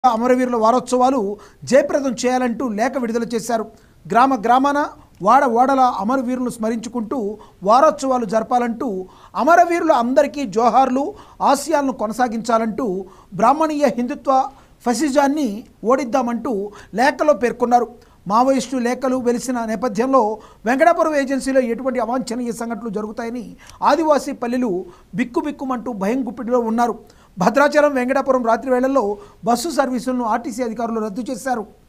అమరవీరుల వారోత్సవాలు జయప్రదం చేయాలంటూ లేఖ విడుదల చేశారు. గ్రామ గ్రామాన వాడ వాడల అమరవీరులను స్మరించుకుంటూ వారోత్సవాలు జరపాలంటూ అమరవీరుల అందరికీ జోహార్లు ఆశయాలను కొనసాగించాలంటూ బ్రాహ్మణీయ హిందుత్వ ఫసిజాన్ని ఓడిద్దామంటూ లేఖలో పేర్కొన్నారు. మావోయిస్టు లేఖలు వెలిసిన నేపథ్యంలో వెంకటాపురం ఏజెన్సీలో ఎటువంటి అవాంఛనీయ సంఘటనలు జరుగుతాయని ఆదివాసీ పల్లెలు బిక్కుబిక్కుమంటూ భయం గుప్పిడిలో ఉన్నారు. భద్రాచలం వెంకటాపురం రాత్రి వేళల్లో బస్సు సర్వీసులను ఆర్టీసీ అధికారులు రద్దు చేశారు.